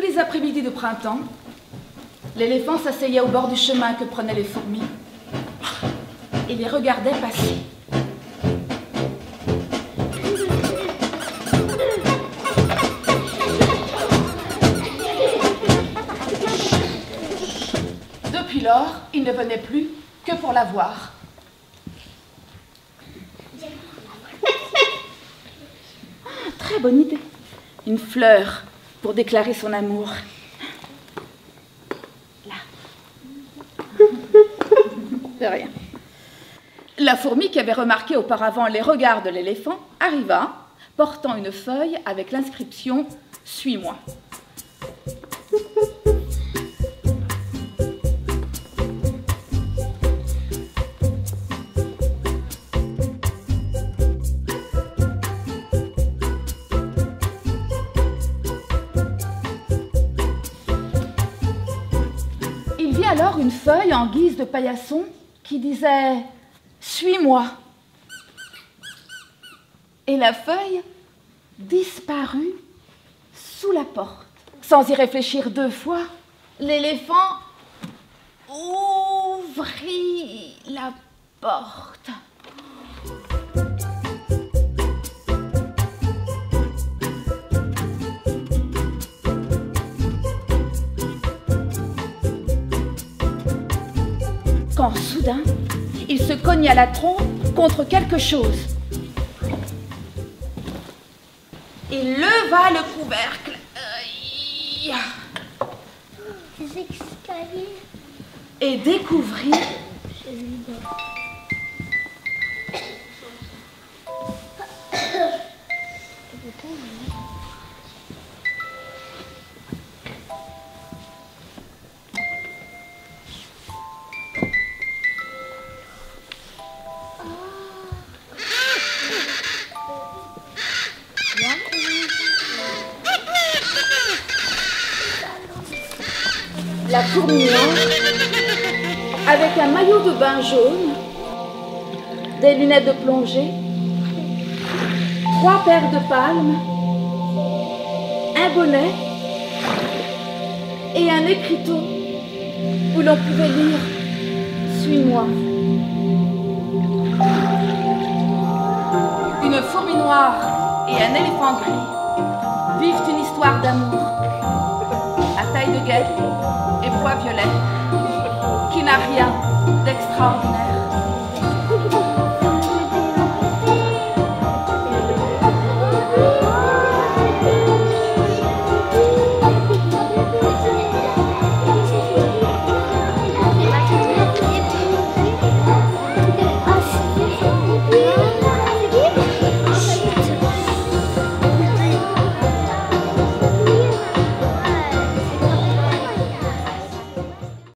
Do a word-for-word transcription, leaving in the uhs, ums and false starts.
les après-midi de printemps, l'éléphant s'asseyait au bord du chemin que prenaient les fourmis et les regardait passer. Depuis lors, il ne venait plus que pour la voir. Très bonne idée. Une fleur pour déclarer son amour. Là. De rien. La fourmi qui avait remarqué auparavant les regards de l'éléphant arriva, portant une feuille avec l'inscription « Suis-moi ». Il vit alors une feuille en guise de paillasson qui disait « Suis-moi ». Et la feuille disparut sous la porte. Sans y réfléchir deux fois, l'éléphant ouvrit la porte. Quand soudain, il se cogna la trompe contre quelque chose. Il leva le couvercle. Aïe. Des escaliers. Et découvrit la fourmi noire avec un maillot de bain jaune, des lunettes de plongée, trois paires de palmes, un bonnet et un écriteau où l'on pouvait lire « Suis-moi ». Une fourmi noire et un éléphant gris vivent une histoire d'amour à taille de guêpe et pois violet qui n'a rien d'extraordinaire.